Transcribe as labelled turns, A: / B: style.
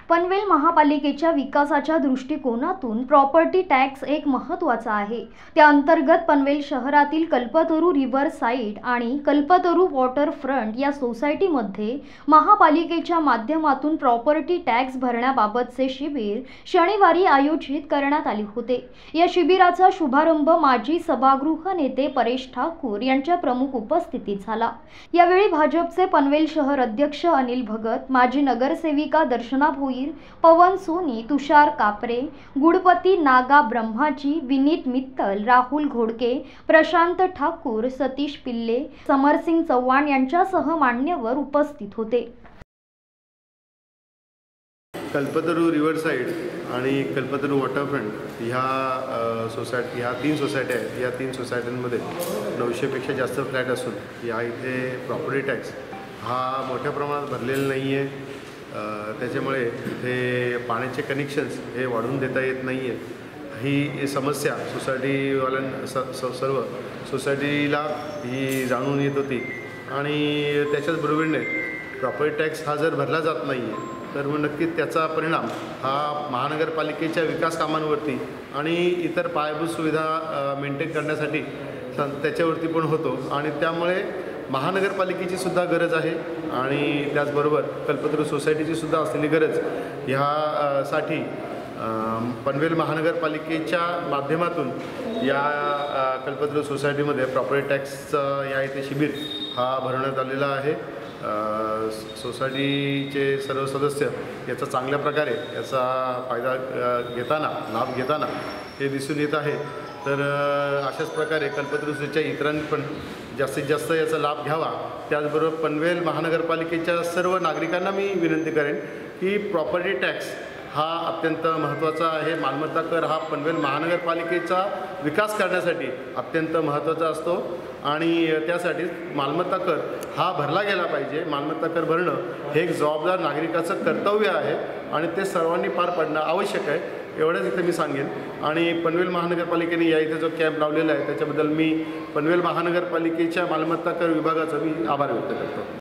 A: पनवेल महापालिकेच्या विकासाच्या दृष्टिकोनातून प्रॉपर्टी टॅक्स एक महत्त्वाचा आहे। त्या अंतर्गत पनवेल शहरातील कल्पतरू रिव्हर साइड आणि कल्पतरू वॉटर फ्रंट या सोसायटीमध्ये महापालिकेच्या माध्यमातून प्रॉपर्टी टॅक्स भरण्याबाबतचे शिबिर शनिवारी आयोजित करण्यात आले होते। या शिबिराचा शुभारंभ माजी सभागृह नेते परेश ठाकूर यांच्या प्रमुख उपस्थितीत झाला। यावेळी भाजपचे पनवेल शहर अध्यक्ष अनिल भगत, माजी नगरसेविका दर्शना भोईर, पवन सोनी, तुषार कापरे, गुडपती नागा ब्रह्माजी, विनीत मित्तल, राहुल घोडके, प्रशांत ठाकूर, सतीश पिल्ले, समरसिंग चव्हाण यांच्यासह मान्यवर उपस्थित होते।
B: कल्पतरू रिव्हर साइड आणि कल्पतरू वॉटरफ्रंट ह्या तीन सोसायटी आहेत। या तीन सोसायट्यांमध्ये 900पेक्षा जास्त फ्लॅट असून या इथे प्रॉपर्टी टॅक्स हा मोठ्या प्रमाणात भरलेला नाही आहे। त्याच्यामुळे इथे पाण्याचे कनेक्शन्स हे वाढवून देता येत नाही आहेत। ही समस्या सर्व सोसायटीला ही जाणून येत होती आणि त्याच्याच बरोबरीने प्रॉपर्टी टॅक्स हा जर भरला जात नाही आहे तर मग नक्कीच त्याचा परिणाम हा महानगरपालिकेच्या विकास कामांवरती आणि इतर पायाभूत सुविधा मेंटेन करण्यासाठी त्याच्यावरती पण होतो आणि त्यामुळे महानगरपालिकेची सुद्धा गरज आहे आणि त्याचबरोबर कल्पतरू सोसायटीची सुद्धा असलेली गरज ह्यासाठी पनवेल महानगरपालिकेच्या माध्यमातून या कल्पतरू सोसायटीमध्ये प्रॉपर्टी टॅक्सचा या इथे शिबिर हा भरवण्यात आलेला आहे। सोसायटीचे सर्व सदस्य याचा चांगल्या प्रकारे याचा लाभ घेताना हे दिसून येत आहे। तर अशाच प्रकारे कल्पतरूच्या इतरांनी पण जास्तीत जास्त याचा लाभ घ्यावा। त्याचबरोबर पनवेल महानगरपालिकेच्या सर्व नागरिकांना मी विनंती करेन की प्रॉपर्टी टॅक्स हा अत्यंत महत्त्वाचा आहे। मालमत्ता कर हा पनवेल महानगरपालिकेचा विकास करण्यासाठी अत्यंत महत्त्वाचा असतो आणि त्यासाठी मालमत्ता कर हा भरला गेला पाहिजे। मालमत्ता कर भरणं हे एक जबाबदार नागरिकाचं कर्तव्य आहे आणि ते सर्वांनी पार पाडणं आवश्यक आहे। एवढंच इथे मी सांगेन आणि पनवेल महानगरपालिकेने या इथे जो कॅम्प लावलेला आहे त्याच्याबद्दल मी पनवेल महानगरपालिकेच्या मालमत्ता कर विभागाचा मी आभार व्यक्त करतो।